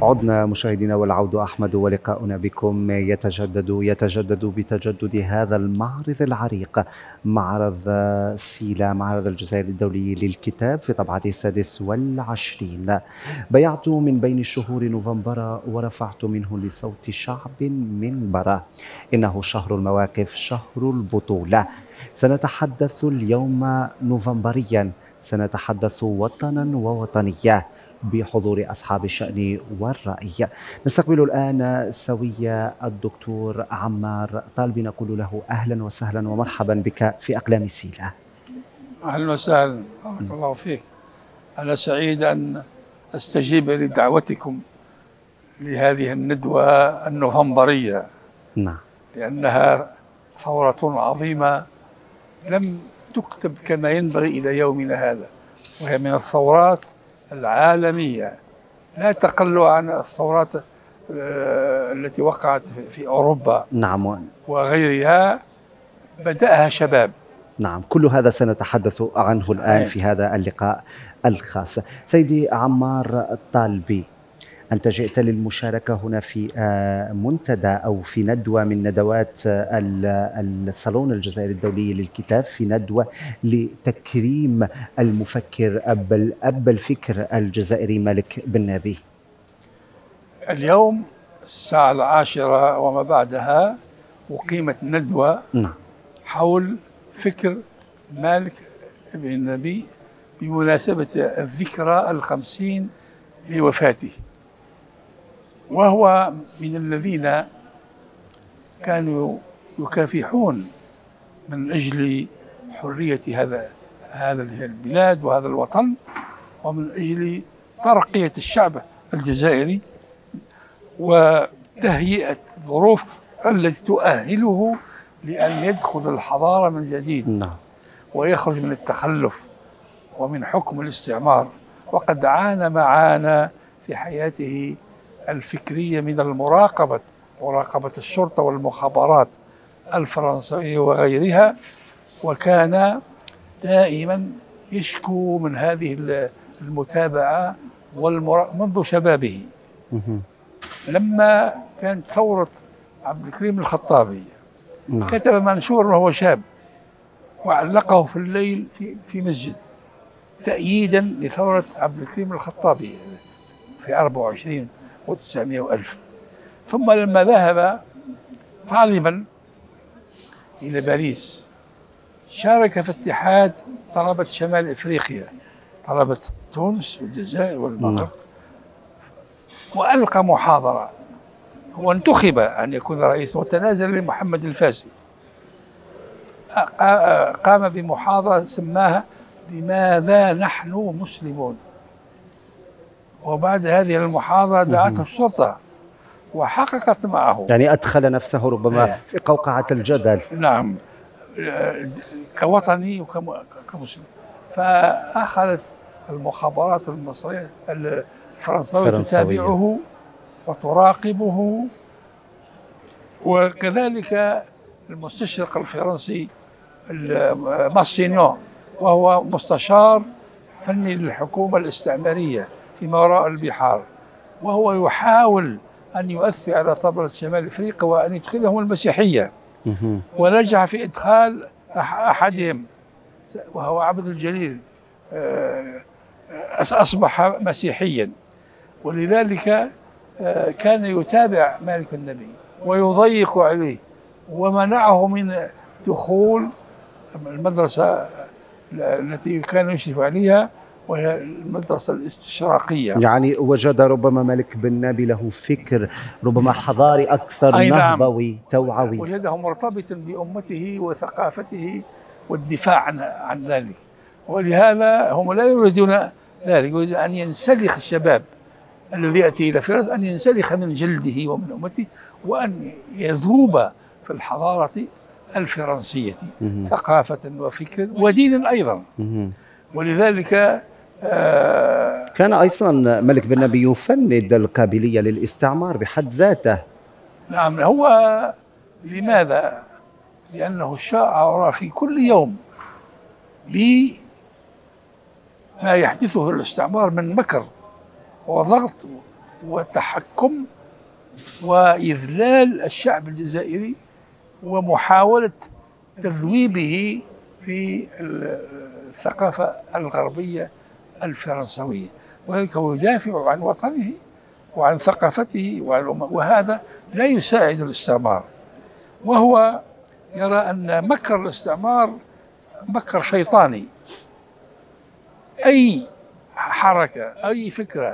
عدنا مشاهدينا والعود أحمد، ولقاؤنا بكم يتجدد بتجدد هذا المعرض العريق، معرض سيلا، معرض الجزائر الدولي للكتاب في طبعته 26. بيعت من بين الشهور نوفمبر ورفعت منه لصوت شعب منبرا. إنه شهر المواقف، شهر البطولة. سنتحدث اليوم نوفمبريا، سنتحدث وطنا ووطنية بحضور أصحاب الشأن والرأي. نستقبل الآن سوية الدكتور عمار طالبي، نقول له أهلا وسهلا ومرحبا بك في أقلام سيلا. أهلا وسهلا، بارك الله فيك. أنا سعيد أن أستجيب لدعوتكم لهذه الندوة النوفمبرية. نعم. لأنها ثورة عظيمة لم تكتب كما ينبغي إلى يومنا هذا، وهي من الثورات العالمية، لا تقل عن الثورات التي وقعت في أوروبا. نعم. وغيرها بدأها شباب. نعم، كل هذا سنتحدث عنه الآن في هذا اللقاء الخاص. سيدي عمار طالبي، أنت جئت للمشاركة هنا في منتدى أو في ندوة من ندوات الصالون الجزائري الدولي للكتاب، في ندوة لتكريم المفكر أب الفكر الجزائري مالك بن نبي. اليوم الساعة 10 وما بعدها أقيمت ندوة حول فكر مالك بن نبي بمناسبة الذكرى 50 لوفاته. وهو من الذين كانوا يكافحون من أجل حرية هذا البلاد وهذا الوطن، ومن أجل ترقية الشعب الجزائري وتهيئة الظروف التي تؤهله لأن يدخل الحضارة من جديد ويخرج من التخلف ومن حكم الاستعمار. وقد عانى معانا في حياته الفكرية من مراقبة الشرطة والمخابرات الفرنسية وغيرها، وكان دائما يشكو من هذه المتابعة منذ شبابه. لما كانت ثورة عبد الكريم الخطابي كتب منشور وهو شاب وعلقه في الليل في مسجد تأييدا لثورة عبد الكريم الخطابي في 24 و900 وألف. ثم لما ذهب طالبا إلى باريس شارك في اتحاد طلبة شمال إفريقيا، طلبة تونس والجزائر والمغرب، وألقى محاضرة. هو انتخب أن يكون رئيس وتنازل لمحمد الفاسي. قام بمحاضرة سماها لماذا نحن مسلمون. وبعد هذه المحاضرة دعته الشرطة وحققت معه، يعني أدخل نفسه ربما في قوقعة الجدل. نعم، كوطني وكمسلم. فأخذت المخابرات المصرية الفرنسوية تتابعه وتراقبه، وكذلك المستشرق الفرنسي ماسينيون، وهو مستشار فني للحكومة الاستعمارية في ما وراء البحار، وهو يحاول أن يؤثر على طبلة شمال أفريقيا وأن يدخلهم المسيحية. ونجح في إدخال أحدهم وهو عبد الجليل، أصبح مسيحيا. ولذلك كان يتابع مالك بن نبي ويضيق عليه، ومنعه من دخول المدرسة التي كان يشرف عليها، وهي المدرسة الاستشراقية. يعني وجد ربما مالك بن نبي له فكر ربما حضاري أكثر، نهضوي توعوي، وجده مرتبطا بأمته وثقافته والدفاع عن ذلك. ولهذا هم لا يريدون ذلك، يريدون أن ينسلخ الشباب الذي يأتي إلى فرنسا، أن ينسلخ من جلده ومن أمته، وأن يذوب في الحضارة الفرنسية ثقافة وفكر ودينا أيضا. ولذلك كان أيضا مالك بن نبي يفند القابلية للاستعمار بحد ذاته. نعم. هو لماذا؟ لأنه شعر في كل يوم بما يحدثه الاستعمار من مكر وضغط وتحكم وإذلال الشعب الجزائري ومحاولة تذويبه في الثقافة الغربية الفرنسوية، وذلك هو يدافع عن وطنه وعن ثقافته وعن وهذا لا يساعد الاستعمار، وهو يرى أن مكر الاستعمار مكر شيطاني. أي حركة أي فكرة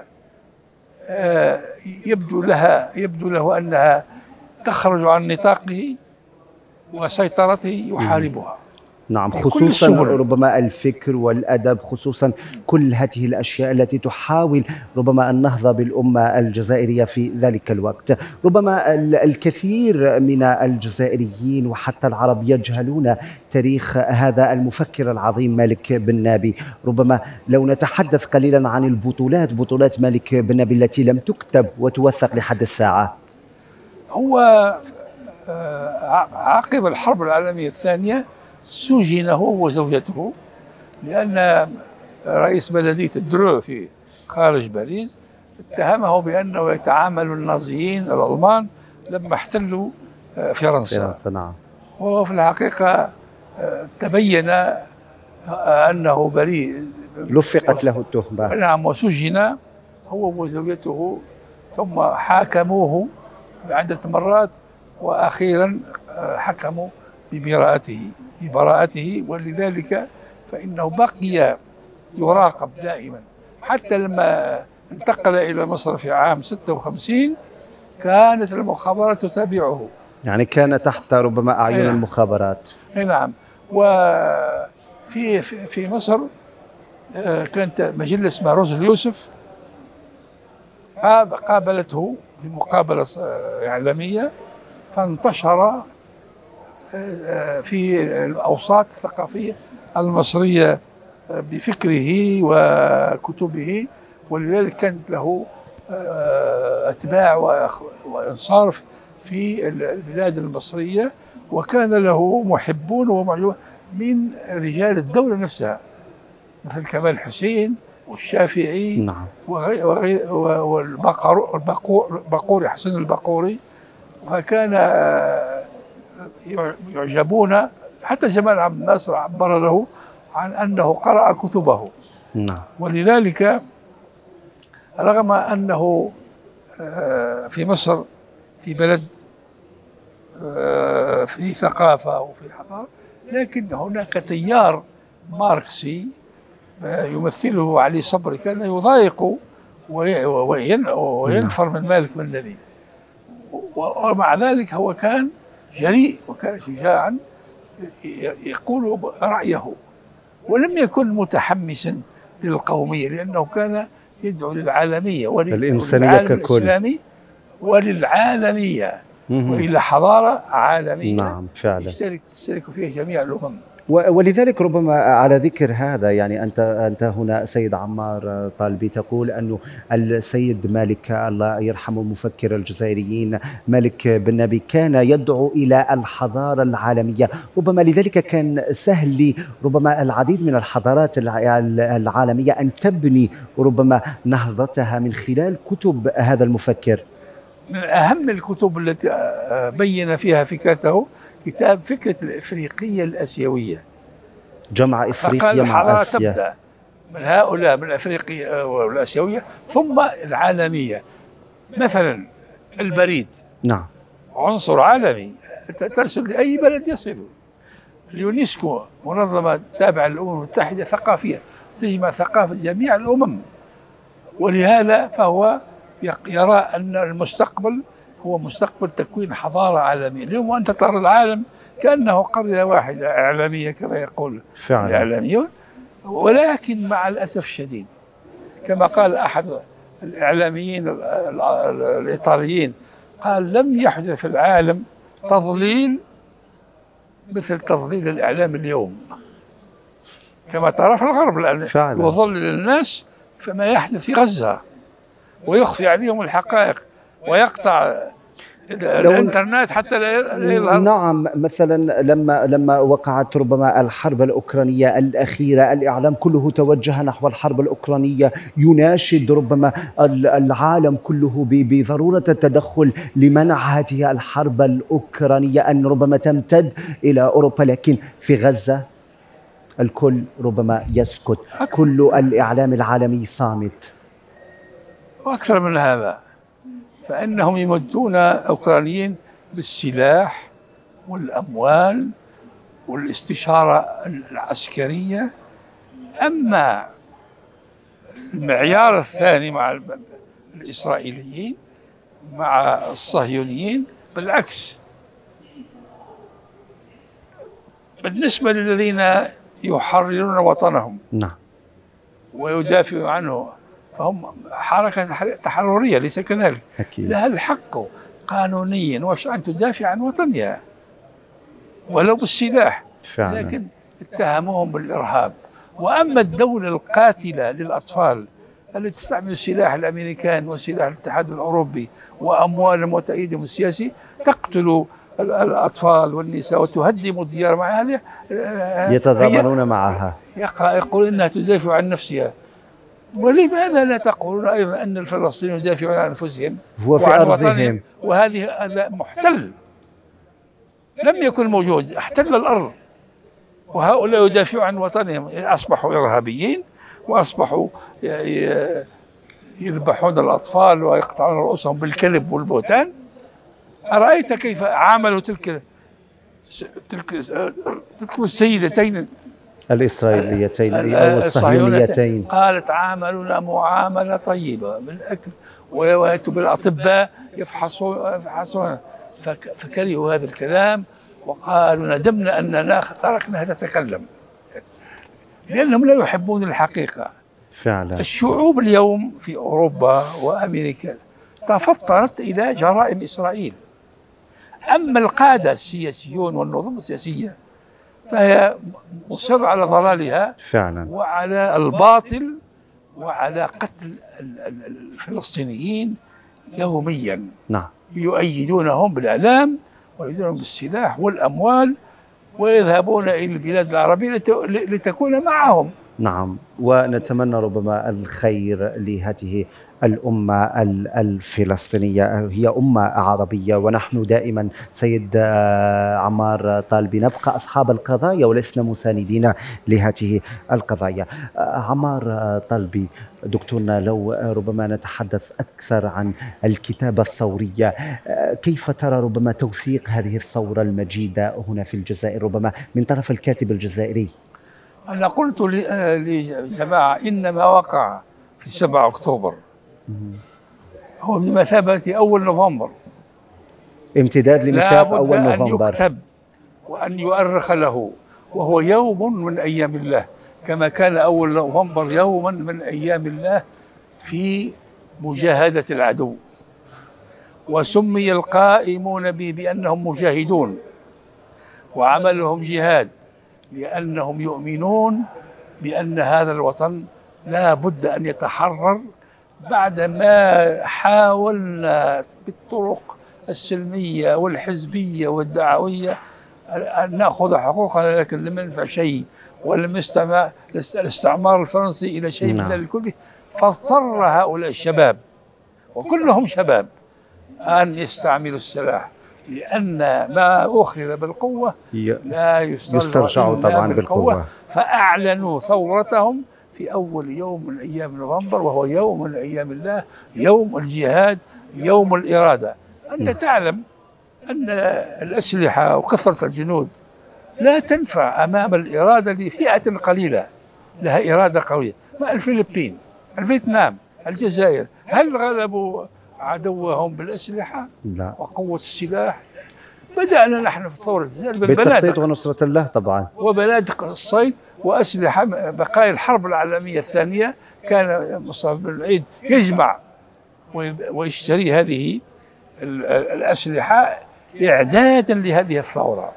يبدو له أنها تخرج عن نطاقه وسيطرته يحاربها. نعم، خصوصا ربما الفكر والأدب، خصوصا كل هذه الأشياء التي تحاول ربما النهضة بالأمة الجزائرية في ذلك الوقت. ربما الكثير من الجزائريين وحتى العرب يجهلون تاريخ هذا المفكر العظيم مالك بن نابي. ربما لو نتحدث قليلا عن بطولات مالك بن نابي التي لم تكتب وتوثق لحد الساعة. هو عقب الحرب العالمية الثانية سجن هو وزوجته، لأن رئيس بلدية درو في خارج باريس اتهمه بأنه يتعامل النازيين الألمان لما احتلوا فرنسا. نعم. وهو في الحقيقة تبين أنه بريء، لفقت له التهمة. نعم، وسجن هو وزوجته، ثم حاكموه عدة مرات، وأخيرا حكموا ببراءته، ولذلك فإنه بقي يراقب دائما، حتى لما انتقل إلى مصر في عام 56 كانت المخابرات تتابعه، يعني كان تحت ربما أعين المخابرات. نعم. وفي مصر كانت مجلة اسمها روز اليوسف قابلته في مقابلة إعلامية، فانتشر في الأوساط الثقافية المصرية بفكره وكتبه، ولذلك كانت له أتباع وأنصار في البلاد المصرية، وكان له محبون ومعجبون من رجال الدولة نفسها مثل كمال حسين والشافعي. نعم. والبقوري، حسن البقوري، وكان يعجبون. حتى جمال عبد الناصر عبر له عن أنه قرأ كتبه. نعم. ولذلك رغم أنه في مصر في بلد في ثقافة وفي حضارة، لكن هناك تيار ماركسي يمثله علي صبري كان يضايق وينفر من مالك بن نبي، ومع ذلك هو كان جريء وكان شجاعا يقول رأيه، ولم يكن متحمسا للقومية، لأنه كان يدعو للعالمية والإنسانية ككل وللعالمية وإلى حضارة عالمية. نعم فعلا تشترك فيها جميع الأمم. ولذلك ربما على ذكر هذا، يعني أنت هنا سيد عمار طالبي تقول أنه السيد مالك الله يرحمه مفكر الجزائريين مالك بن نابي كان يدعو إلى الحضارة العالمية، ربما لذلك كان سهل ربما العديد من الحضارات العالمية أن تبني ربما نهضتها من خلال كتب هذا المفكر. من أهم الكتب التي بين فيها فكرته كتاب فكرة الإفريقية الآسيوية، جمع إفريقيا مع آسيا، تبدأ من هؤلاء من الأفريقية والآسيوية ثم العالمية. مثلا البريد، نعم، عنصر عالمي ترسل لأي بلد يصل. اليونسكو منظمة تابعة للأمم المتحدة ثقافية تجمع ثقافة جميع الأمم، ولهذا فهو يرى أن المستقبل هو مستقبل تكوين حضارة عالمية. اليوم وأنت ترى العالم كأنه قرية واحدة إعلامية كما يقول الإعلاميون، ولكن مع الأسف الشديد كما قال أحد الإعلاميين الإيطاليين، قال لم يحدث في العالم تضليل مثل تضليل الإعلام اليوم، كما ترى في الغرب الآن يضلل الناس فما يحدث في غزة ويخفي عليهم الحقائق ويقطع الانترنت حتى لا يظهر. نعم، مثلا لما وقعت ربما الحرب الأوكرانية الأخيرة، الإعلام كله توجه نحو الحرب الأوكرانية، يناشد ربما العالم كله بضرورة التدخل لمنع هذه الحرب الأوكرانية أن ربما تمتد إلى أوروبا. لكن في غزة الكل ربما يسكت، كل الإعلام العالمي صامت. وأكثر من هذا، فإنهم يمدون الأوكرانيين بالسلاح والأموال والاستشارة العسكرية. أما المعيار الثاني مع الإسرائيليين مع الصهيونيين بالعكس. بالنسبة للذين يحررون وطنهم نعم ويدافعوا عنه فهم حركة تحررية، ليس كذلك؟ أكيد. لها الحق قانونيا أن تدافع عن وطنها ولو بالسلاح فعلا. لكن اتهموهم بالإرهاب. وأما الدولة القاتلة للأطفال التي تستعمل سلاح الأمريكان وسلاح الاتحاد الأوروبي وأموالهم وتأييدهم السياسي، تقتل الأطفال والنساء وتهدم الديار مع هذه يتضامنون معها، يقول إنها تدافع عن نفسها. ولماذا لا تقولون أيضا أن الفلسطينيين يدافعون عن أنفسهم هو في أرضهم؟ وهذه محتل لم يكن موجود، احتل الأرض، وهؤلاء يدافعون عن وطنهم. أصبحوا إرهابيين وأصبحوا يذبحون الأطفال ويقطعون رؤوسهم بالكذب والبهتان. أرأيت كيف عاملوا تلك السيدتين الإسرائيليتين أو الصهيونيتين؟ قالت عاملونا معاملة طيبة بالأكل ويأتوا بالأطباء يفحصون، فكرهوا هذا الكلام وقالوا ندمنا أننا تركناها تتكلم، لأنهم لا يحبون الحقيقة. فعلا. الشعوب اليوم في أوروبا وأمريكا تفطرت إلى جرائم إسرائيل. أما القادة السياسيون والنظم السياسية فهي مصر على ضلالها فعلا، وعلى الباطل وعلى قتل الفلسطينيين يوميا. نعم. يؤيدونهم بالإعلام ويؤيدونهم بالسلاح والأموال ويذهبون إلى البلاد العربية لتكون معهم. نعم، ونتمنى ربما الخير لهذه الأمة الفلسطينية. هي أمة عربية، ونحن دائما سيد عمار طالبي نبقى أصحاب القضايا ولسنا مساندين لهذه القضايا. عمار طالبي دكتورنا، لو ربما نتحدث أكثر عن الكتابة الثورية، كيف ترى ربما توثيق هذه الثورة المجيدة هنا في الجزائر ربما من طرف الكاتب الجزائري؟ أنا قلت لجماعة إن ما وقع في 7 أكتوبر هو بمثابة أول نوفمبر، امتداد لمثاب أول نوفمبر، أن يكتب وأن يؤرخ له، وهو يوم من أيام الله، كما كان أول نوفمبر يوما من أيام الله في مجاهدة العدو. وسمي القائمون به بأنهم مجاهدون وعملهم جهاد، لأنهم يؤمنون بأن هذا الوطن لا بد أن يتحرر بعدما حاولنا بالطرق السلمية والحزبية والدعوية أن نأخذ حقوقنا، لكن لم ينفع شيء ولم يستمع الاستعمار الفرنسي إلى شيء من ذلك كله. فاضطر هؤلاء الشباب وكلهم شباب أن يستعملوا السلاح، لأن ما أخذ بالقوة لا يسترجع طبعا بالقوة. فأعلنوا ثورتهم في أول يوم من أيام نوفمبر، وهو يوم من أيام الله، يوم الجهاد، يوم الإرادة. أنت تعلم أن الأسلحة وكثرة الجنود لا تنفع أمام الإرادة لفئة قليلة لها إرادة قوية. ما الفلبين، الفيتنام، الجزائر، هل غلبوا عدوهم بالأسلحة؟ لا. وقوة السلاح. بدأنا نحن في ثورة الجزائر بالتخطيط ونصرة الله طبعا، وبنادق الصيد وأسلحة. بقايا الحرب العالمية الثانية كان مصطفى بن العيد يجمع ويشتري هذه الأسلحة إعدادا لهذه الثورة.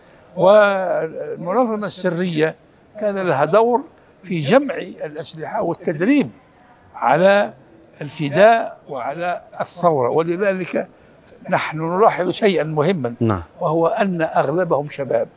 والمنظمة السرية كان لها دور في جمع الأسلحة والتدريب على الفداء وعلى الثورة. ولذلك نحن نلاحظ شيئا مهما، نعم. وهو أن أغلبهم شباب،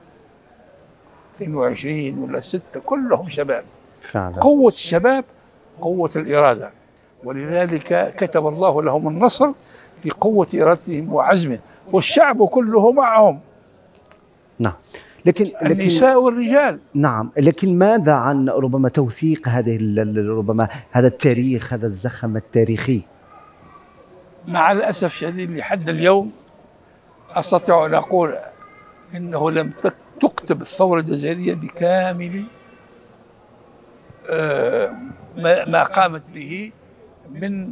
22 ولا 6 كلهم شباب. فعلا. قوة الشباب قوة الإرادة، ولذلك كتب الله لهم النصر بقوة إرادتهم وعزمهم، والشعب كله معهم. نعم. لكن النساء والرجال. نعم، لكن ماذا عن ربما توثيق هذه ربما هذا التاريخ، هذا الزخم التاريخي؟ مع الأسف الشديد لحد اليوم أستطيع أن أقول إنه لم تكتب الثورة الجزائرية بكامل ما قامت به من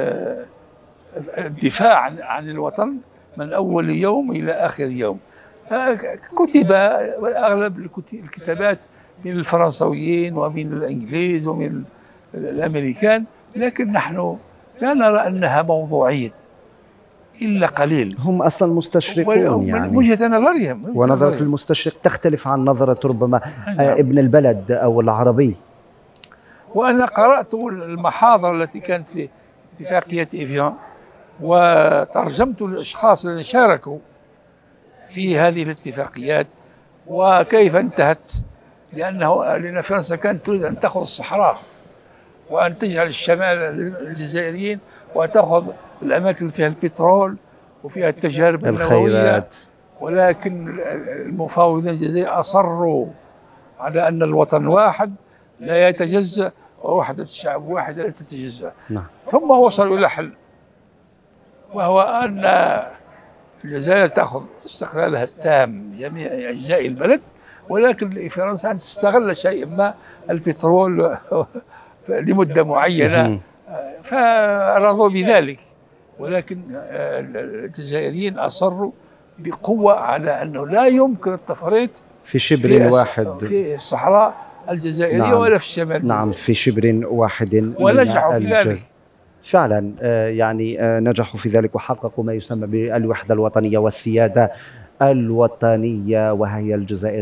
الدفاع عن الوطن من أول يوم إلى آخر يوم. كتب أغلب الكتابات من الفرنسويين ومن الإنجليز ومن الأمريكان، لكن نحن لا نرى أنها موضوعية إلا قليل. هم أصلا مستشرقون يعني، وجهة نظرهم، ونظرة المستشرق تختلف عن نظرة ربما ابن البلد أو العربي. وأنا قرأت المحاضر التي كانت في اتفاقية إيفيان، وترجمت الأشخاص الذين شاركوا في هذه الاتفاقيات وكيف انتهت، لأن فرنسا كانت تريد أن تأخذ الصحراء وأن تجعل الشمال للجزائريين، وتأخذ الأماكن اللي فيها البترول وفيها التجارب النووية، ولكن المفاوضين الجزائريين أصروا على أن الوطن واحد لا يتجزأ، ووحدة الشعب واحدة لا تتجزأ. نعم. ثم وصلوا إلى حل، وهو أن الجزائر تأخذ استقلالها التام جميع أجزاء البلد، ولكن لفرنسا أن تستغل شيء ما البترول لمدة معينة، فرضوا بذلك. ولكن الجزائريين أصروا بقوة على أنه لا يمكن التفريط في شبر واحد في الصحراء الجزائرية. نعم. ولا في الشمال. نعم، في شبر واحد، ونجحوا في ذلك فعلا. يعني نجحوا في ذلك وحققوا ما يسمى بالوحدة الوطنية والسيادة الوطنية، وهي الجزائر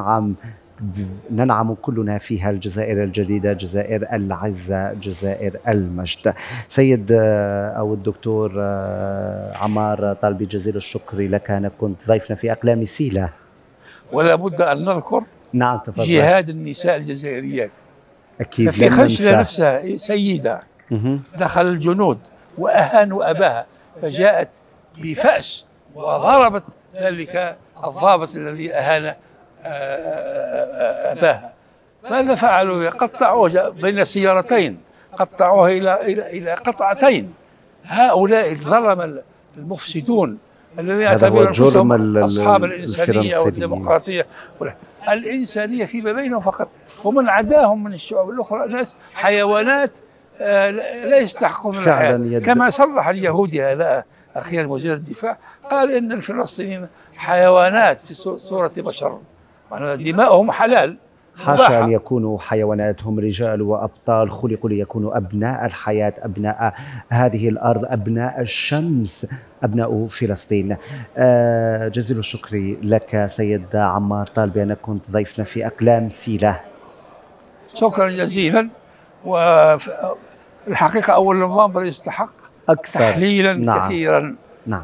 ننعم كلنا فيها، الجزائر الجديدة، جزائر العزة، جزائر المجد. سيد أو الدكتور عمار طالبي، جزيل الشكر لك أنك كنت ضيفنا في أقلام سيلة. ولا بد أن نذكر نعم تفضل. جهاد النساء الجزائريات. أكيد. في خشلة نفسها سيدة دخل الجنود وأهانوا أباها، فجاءت بفأس وضربت ذلك الضابط الذي أهان أباها. ماذا فعلوا؟ قطعوه بين سيارتين، قطعوه إلى قطعتين. هؤلاء الظلم المفسدون الذين يعتبرون أنفسهم أصحاب الإنسانية والديمقراطية الإنسانية فيما بينهم فقط، ومن عداهم من الشعوب الأخرى ناس حيوانات لا يستحقون الحياة. كما صرح اليهودي هذا أخيرا وزير الدفاع، قال إن الفلسطينيين حيوانات في صورة بشر، دماؤهم حلال. حاشا أن يكونوا حيوانات، هم رجال وأبطال خلقوا ليكونوا أبناء الحياة، أبناء هذه الأرض، أبناء الشمس، أبناء فلسطين. جزيل الشكر لك سيد عمار طالبي أنك كنت ضيفنا في أقلام سيلة. شكرا جزيلا. والحقيقة أول نوفمبر يستحق أكثر تحليلا. نعم. كثيرا. نعم.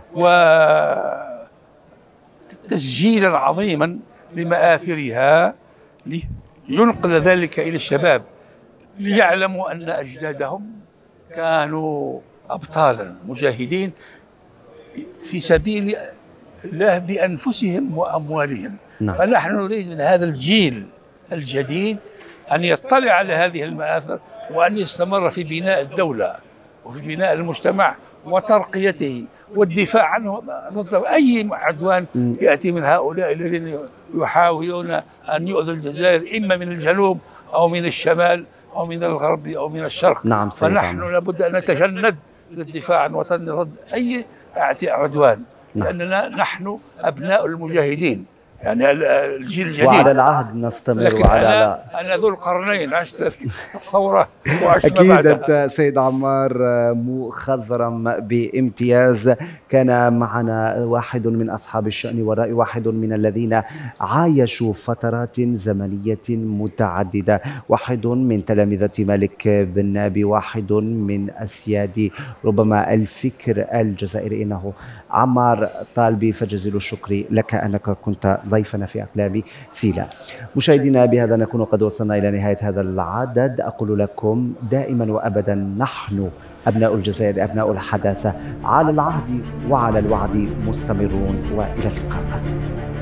وتسجيلا عظيما لمآثرها، لينقل ذلك إلى الشباب ليعلموا أن أجدادهم كانوا أبطالا مجاهدين في سبيل الله بأنفسهم وأموالهم. نعم. فنحن نريد من هذا الجيل الجديد أن يطلع على هذه المآثر، وأن يستمر في بناء الدولة وفي بناء المجتمع وترقيته والدفاع عنه ضد أي عدوان يأتي من هؤلاء الذين يحاولون أن يؤذوا الجزائر، إما من الجنوب أو من الشمال أو من الغرب أو من الشرق. نعم. فنحن لابد أن نتجند للدفاع عن وطننا ضد أي عدوان. نعم. لأننا نحن أبناء المجاهدين، يعني الجيل الجديد. وعلى العهد نستمر. لكن وعلى أنا ذو القرنين، عشت الثورة وعشت أكيد بعدها. أنت سيد عمار مخضرم بامتياز. كان معنا واحد من أصحاب الشأن والرأي، واحد من الذين عايشوا فترات زمنية متعددة، واحد من تلامذة مالك بن نابي، واحد من أسياد ربما الفكر الجزائري. إنه عمار طالبي، فجزيل الشكر لك أنك كنت ضيفنا في أقلام سيلا. مشاهدينا، بهذا نكون قد وصلنا إلى نهاية هذا العدد. أقول لكم دائما وأبدا نحن أبناء الجزائر، أبناء الحداثة، على العهد وعلى الوعد مستمرون، وإلى اللقاء.